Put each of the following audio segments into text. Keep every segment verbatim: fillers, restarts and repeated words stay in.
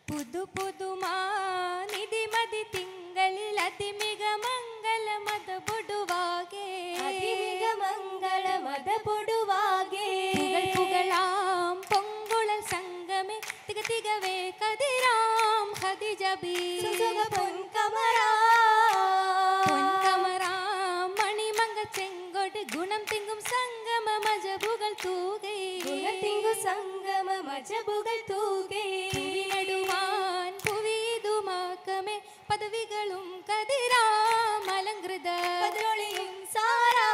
പുതു പുതുമാനിധി മതി തിങ്കളിൽ അതിമിക മംഗള മത പൊടുവാകെ അതിമിക മംഗള മത പൊടുവാകെ പുകളാം പൊങ്കുളൽ സംഗമേ തിക തികവേ കതിരാം ഖദീജബി സുസുക പൊൻകമരാ പൊൻകമരാം മണിമംഗ ചെങ്കോട് ഗുണം തിങ്കും സംഗമ മജബുകൾ തൂകേ ഗുണം തിങ്കു സംഗമ മജബുകൾ തൂകേ നടുവാൻ പുവീതുമാക്കമേ പദവികളും കതിരാം അലങ്കൃത പതിരൊളിയും സാരാ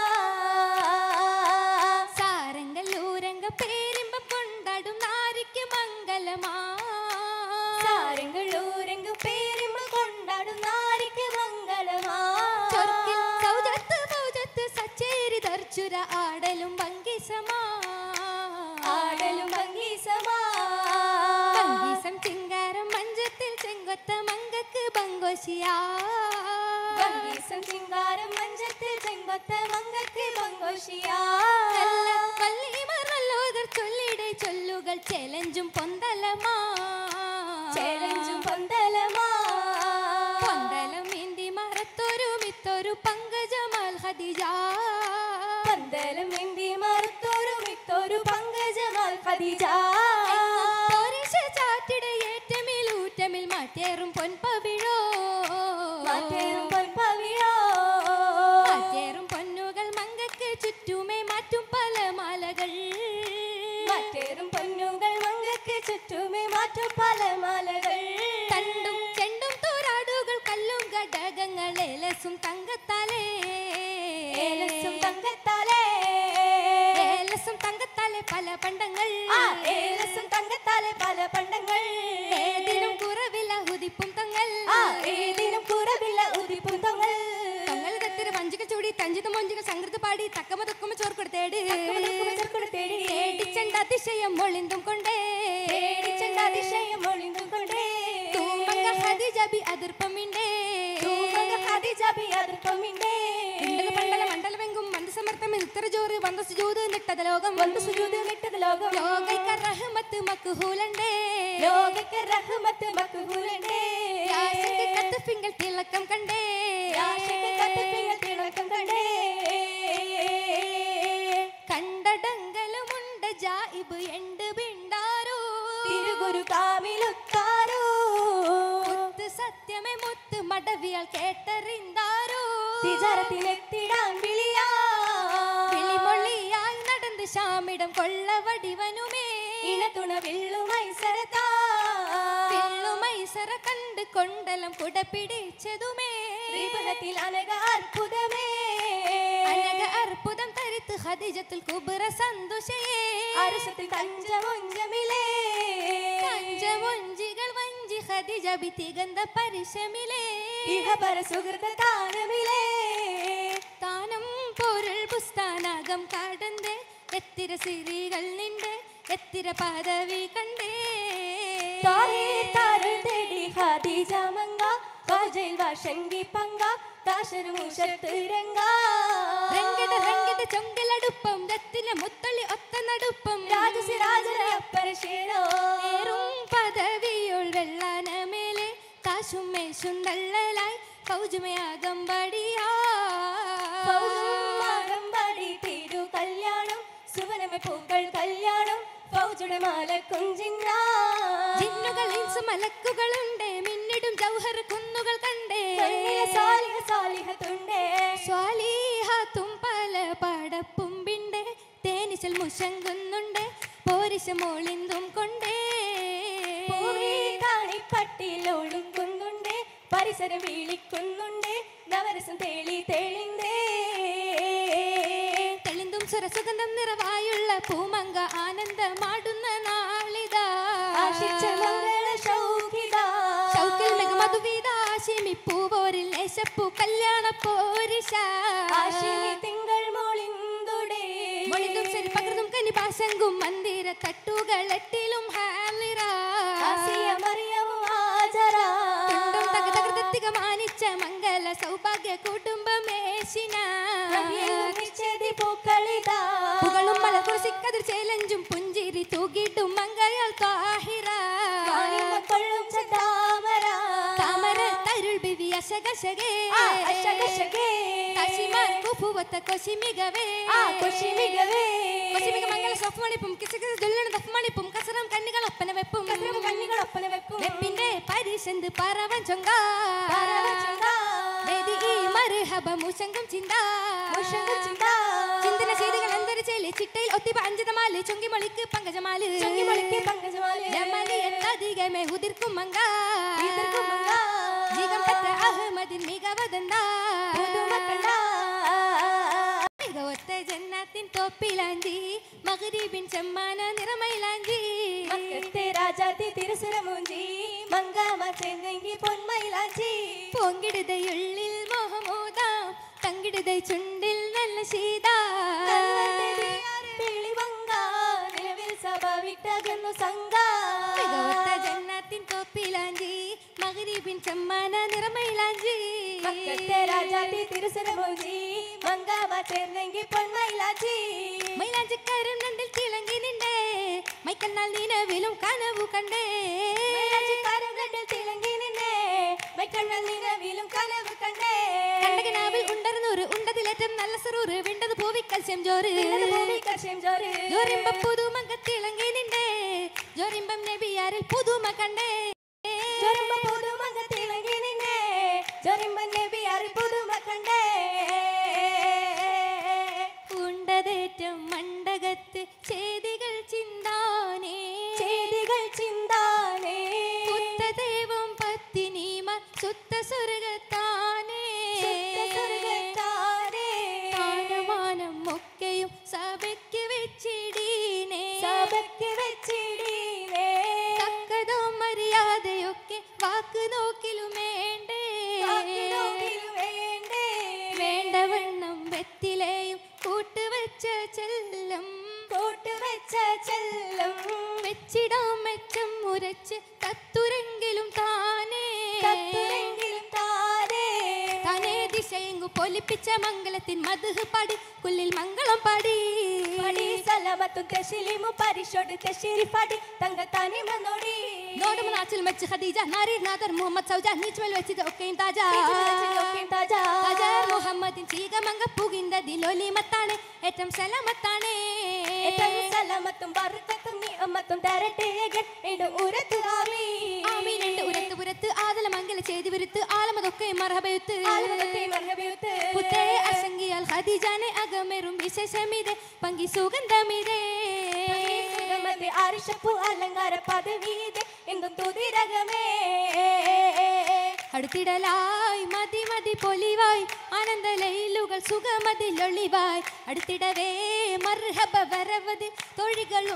സാരംഗൽ ഊരംഗ പേരിമ്പം കൊണ്ടാടും നാരിക്ക് മംഗലമാ സാരങ്ങൾ ഊരംഗ പേരിമ്പ കൊണ്ടാടും നാരിക്ക് മംഗളമാ ചൊർക്കിൽ സൗജത്ത് സൗജത്ത് സച്ചേരി ദർച്ചുര ആടലും ഭംഗിസമാ ആടലും ഭംഗിസമാ ഭംഗിസം ചിങ്കാരം മഞ്ചത്തിൽ ചെങ്കൊത്ത മങ്കക്ക് ബങ്കോശിയാ ഭംഗിസം ചിങ്കാരം മഞ്ചത്തിൽ ചെങ്കൊത്ത മങ്കക്ക് ബങ്കോശിയാ നല്ല വല്ലിമാർ നല്ലോതർ ചൊല്ലിടെ ചൊല്ലുകൾ ചെലഞ്ചും പൊന്തലമാ ചേലഞ്ചും പൊന്തലമാ പൊന്തലം ഇന്തി മറത്തൊരു മിത്തൊരു പങ്കജമാൽ ഖദീജ പന്തലം ഇന്തി മറുത്തൊരു മിത്തൊരു പങ്കജമാൽ ഖദീജ പോരിശ ചാറ്റിട ഏറ്റമിൽ ഊറ്റമിൽ മാറ്റേറും പൊൻപവിഴോ മാറ്റേറും പൊൻപവിഴോ മാറ്റേറും പൊന്നുകൾ മങ്കക്ക് ചുറ്റുമേ മാറ്റും പല മാലകൾ മാറ്റേറും പൊന്നുകൾ മങ്കക്ക് ചുറ്റുമേ മാറ്റും പല മാലകൾ തണ്ടും ചെണ്ടും തോരാടുകൾ കല്ലും ഘടകങ്ങൾ ഏലസും തങ്കത്താലേ ഏലസും തങ്കത്താലേ ഏലസും തങ്കത്താലേ പല പണ്ടങ്ങൾ ആ ഏലസും തങ്കത്താലേ പല പണ്ടങ്ങൾ ഏതിനും കുറവില്ല ഉദിപ്പും തങ്ങൾ ആ ഏതിനും കുറവില്ല ഉദിപ്പും തങ്ങൾ തങ്ങൾ തത്തിര വഞ്ചിക ചൂടി തഞ്ചിത മൊഞ്ചിക സംഗൃത പാടി തക്കമ തക്കമ ചോർക്കൊടുത്തേട് തേടി ഏടിച്ചണ്ട അതിശയം ഒളിന്തും കൊണ്ടേ ഏടിച്ചണ്ട അതിശയം ഒളിന്തും കൊണ്ടേ തൂമങ്ക ഖദീജബി അതിർപ്പമിണ്ടേ തൂമങ്ക ഖദീജബി അതിർപ്പമിണ്ടേ ഇണ്ടത് പണ്ടല മണ്ഡലമെങ്കും മന്ദസമർത്ഥം ഇത്ര ജോറ് വന്ന സുജൂത് നിട്ടത ലോകം വന്ന സുജൂദ് നിട്ടത് ലോകം ലോകൈക റഹ്മത്ത് മക്ഹൂലണ്ടേ ലോകൈക റഹ്മത്ത് മക്ഹൂലണ്ടേ യാശക കത്തഫിങ്കൽ തിളക്കം കണ്ടേ യാശക കത്തഫിങ്കൽ തിളക്കം കണ്ടേ കണ്ടടങ്കലുമുണ്ട ജായിബ് എണ്ട് ബിണ്ടാരോ തിരുഗുരു കാമിലുത്താരോ മുത്ത് സത്യമേ മുത്ത് മടവിയാൽ കേട്ടറിந்தாരോ തിജറത്തിലെത്തിടാൻ വിളിയാ വിളിമൊള്ളിയായി നടന്ന് ശാമിടം കൊള്ളവടിവനുമേ ഇണതുണ വിള്ളുമൈസരത്താ വിള്ളുമൈസര കണ്ട് കൊണ്ടലം കുട പിടിച്ചതുമേ വിപണത്തിൽ അനക അത്ഭുതമേ അനക അർപ്പുതം തരിത്ത് ഖദീജത്തുൽ കുബ്ര സന്തോഷയേ അരസത്തിൽ കഞ്ചമൊഞ്ചമിലേ കഞ്ചമൊഞ്ചികൾ വഞ്ചി ഖദീജ ബിതിഗന്ധ പരിശമിലേ ഇഹ പര സുഹൃത താനമിലേ താനം പൊരുൾ പുസ്തനാകം കാടന്തേ എത്തിര സിരികൾ നിന്റെ എത്തിര പദവി കണ്ടേ താരേ താരൽ തേടി ഖദീജ മങ്ക കാജൽ വാശങ്കി പങ്ക ദാശര മൂശത്ത് രംഗ രംഗട രംഗട ചൊങ്കലടുപ്പം ദത്തിന മുത്തളി ഒത്ത നടുപ്പം രാജസി രാജന അപ്പരശേരോ ഏറും പദവിയുൾ വെള്ളാനമേലെ കാശും മേശും തള്ളലായി കൗജുമയാകമ്പടിയാ പൗജുമാകമ്പടി തിരു കല്യാണം സുവനമെ പൂക്കൾ കല്യാണം പൗജുടെ മാല കുഞ്ചിങ്ങ ജിന്നുകൾ ഇൻസ് മലക്കുകളുണ്ടേ മിന്നിടും ജൗഹർ കുന്നുകൾ കണ്ടേ സാലിഹ സാലിഹത്തുണ്ടേ സ്വാലിഹാത്തും പല പടപ്പുമ്പിണ്ടേ തേനിശൽ മുശങ്കുന്നുണ്ടേ പോരിശ മോളിന്തും കൊണ്ടേ കാണിപ്പട്ടിലൊഴുകുന്നുണ്ടേ പരിസരം വിളിക്കുന്നുണ്ടേ നവരസം തേളി തേളിന്തേ തെളിന്തും സുരസുഗന്ധം നിറവായുള്ള പൂമങ്ക ആനന്ദമാടുന്ന നാളിതാ ആശിച്ച മംഗള ശൗഖിതാ ശൗക്കിൽ മെഗമധുവിത ആശിമി പൂവോരിൽ ലേശപ്പൂ കല്യാണ പോരിശ ആശിമി തിങ്കൾ മോളിന്തുടേ മൊളിന്തും ശരി പകർന്നും കനി പാശങ്കും മന്ദിര തട്ടുകൾ എട്ടിലും ഹാലിറ ആസിയ മറിയവും ഹാജറ തുണ്ടും തകതകൃതിക മാനിച്ച മംഗല സൗഭാഗ്യ കുടുംബമേശിന നിശ്ചേതി പൂക്കളിതാ പുകളും മലകുറിശിക്കതിർ ചേലഞ്ചും പുഞ്ചിരി തൂകിട്ടും മങ്കയാൽ താഹിറ കൊള്ള അശകശകേ അശകശകേ കാശിമാൻ കുഫുവത്ത കൊശിമികവേ കൊശിമികവേ കൊശിമിക മംഗള സ്വപ്നളിപ്പും കിസകിസ ദുല്ലണ ദഫ്മളിപ്പും കസരം കണ്ണികൾ ഒപ്പന വെപ്പും കസരം കണ്ണികൾ ഒപ്പന വെപ്പും വെപ്പിന്റെ പരിശന്ത് പറവൻ ചൊങ്ക പറവൻ ചൊങ്ക വേദി ഈ മർഹബ മുശങ്കം ചിന്ത മുശങ്കം ചിന്ത ചിന്തന ചെയ്തികൾ അന്തരിച്ചേലി ചിട്ടയിൽ ഒത്തിപ്പ അഞ്ചതമാല് ചൊങ്കി മൊളിക്ക് പങ്കജമാല് ചൊങ്കി മൊളിക്ക് പങ്കജമാല് ജമാലി എന്നധികമേ ഉതിർക്കും മങ്ക ഉതിർക്കും മങ്ക ജീകം പെറ്റ അഹമ്മദിൻ മികവതെന്താ പുതുമക്കണ്ട മികവൊത്ത ജന്നാത്തിൻ തോപ്പിലാഞ്ചി മഗ്രിബിൻ ചെമ്മാന നിറമൈലാഞ്ചി മക്കത്തെ രാജാത്തി തിരുസുരമൂഞ്ചി മങ്കാമ ചെന്നെങ്കി പൊന്മൈലാഞ്ചി പൊങ്കിടുതയുള്ളിൽ മോഹമോദാം തങ്കിടുതൈ ചുണ്ടിൽ നല്ല ശീതാ നിലവിൽ സഭ വിട്ടകന്നു സംഘ മികവൊത്ത ജന്നാത്തിൻ തോപ്പിലാഞ്ചി മഗ്രിബിൻ ചെമ്മാന നിറമൈലാഞ്ചി മക്കത്തെ രാജാത്തി തിരുസുരമൂഞ്ചി മങ്കാമ ചെന്നെങ്കി പൊന്മൈലാഞ്ചി മൈലാഞ്ചിക്കാരൻ നണ്ടിൽ തിളങ്ങി നിണ്ടേ മൈക്കണ്ണാൽ നിലവിലും കനവു കണ്ടേ മൈലാഞ്ചിക്കാരൻ നണ്ടിൽ തിളങ്ങി നിന്നേ മൈക്കണ്ണാൽ നിലവിലും കനവു കണ്ടേ കണ്ടകനാവിൽ ഉണ്ടർന്നൂറ് ഉണ്ടതിലേറ്റം നല്ല സറൂറ് വിണ്ടത് പൂവിക്കൽ ചെംജോറ് ജോറിമ്പം പുതുമക തിളങ്ങി നിണ്ടേ ജോറിമ്പം നബിയാരിൽ പുതുമ കണ്ടേ ജോറിമ്പം പുതുമക തിളങ്ങി നിന്നേ ജോറിമ്പം നബിയാരിൽ പുതുമ കണ്ടേ ഉണ്ടതേറ്റം മണ്ടകത്ത് ചേതികൾ ചിന്താനേ ചേതികൾ ചിന്താനേ പുത്തദേവം പത്തിനീമ സുത്ത സ്വർഗത്താനേ സ്വർഗത്താനേ താനമാനം ഒക്കെയും സഭയ്ക്ക് വെച്ചിടീനേ സഭയ്ക്ക് വെച്ചിടീനേ തക്കതോ മര്യാദയൊക്കെ വാക്ക് നോക്കിലും വേണ്ടേ വേണ്ടേ വേണ്ടവണ്ണം വെത്തിലെയും കൂട്ടുവെച്ച ചെല്ലം കൂട്ടുവെച്ച ചെല്ലും വെച്ചിടാം മെച്ചം മുരച്ച് കത്തുരെങ്കിലും താനേ കത്തുരെങ്കിലും താനേ താനേ ദിശയെങ്കു പൊലിപ്പിച്ച മംഗളത്തിൻ മധുഹ് പാടി കുല്ലിൽ മംഗളം പാടി പടി സലമത്തും തെശിലിമു പരിശോട് തെശിരി പാടി തങ്ക തനിമ നോടി നോടും നാച്ചിൽ മെച്ച് ഖദീജ നാരി നാദർ മുഹമ്മദ് സൗജ നീച്ചുമൽ വെച്ചത് ഒക്കെയും താജാ താജാ താജാ മുഹമ്മദിൻ ചീകമങ്ക പുകിന്ത ദിലോലി മത്താണ് ഏറ്റവും സലാമത്താണ് ഏറ്റവും സലമത്തും ബർക്കത്തും നിഅമത്തും തരട്ടെ എടു ഉരത്ത് ആമീൻ ആമീൻ രണ്ട് ഉരത്ത് പുരത്ത് ആദല മംഗല ചെയ്തി വിരുത്ത് ആലമതൊക്കെ മർഹബയുത്ത് ആലമതൊക്കെ മർഹബയുത്ത് പുത്തേ അസംഗിയാൽ ഖദീജാനെ അകമേറും വിശേഷമിതേ പങ്കി സുഗന്ധമിതേ സുഗമതി ആരിഷപ്പു അലങ്കാര പദവീതേ എന്തും തുതിരകമേ അടുത്തിടലായി മതി മതി പൊലിവായി ആനന്ദ ലൈലുകൾ സുഖമതിലൊളിവായി അടുത്തിടവേ മർഹബ വരവത് തൊഴികളും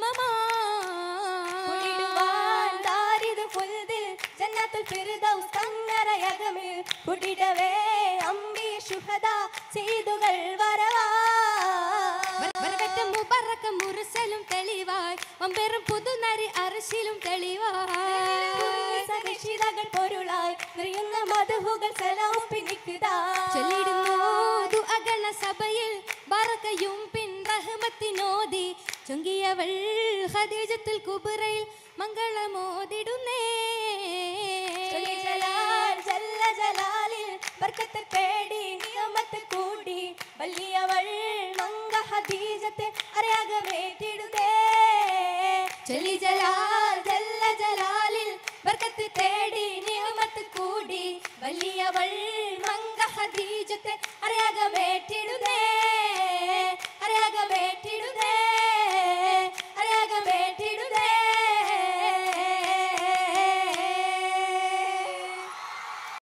സമമാടുവാൻ ദാരിദ് ഫുൽദിൽ ജന്നത്തുൽ ഫിർദൗസ് തങ്ങറയകമിൽ കുടിടവേ അമ്പി ശുഹദാ സീതുകൾ വരവാ വരവറ്റം മുബറക്ക മുർസലും തെളിവായി വമ്പേറും പുതുനരി അർശിലും തെളിവായി സകശിതകൾ പൊരുളായി നിറയുന്ന മധുഹുകൾ സലാം പിന്നിക്കുതാ ചൊല്ലിടുന്നു ദുഅഗണ സഭയിൽ ബറക്കയും പിൻ റഹ്മത്തിനോദി ചൊങ്കിയവൾ ഖദീജത്തുൽ കുബ്രയിൽ മംഗളമോദിടുന്നേ ജലാൽ ജല്ല ജലാലിൽ ബർക്കത്ത് തേടി നിയമത്ത് കൂടി വലിയവൾ മംഗ ഖദീജത്തെ അറിയാകമേറ്റിടുന്നേ ചൊല്ലി ജലാൽ ജല്ല ജലാലിൽ ബർക്കത്ത് തേടി നിയമത്ത് കൂടി വലിയവൾ മംഗ ഖദീജത്തെ അറിയാകമേറ്റിടുന്നേ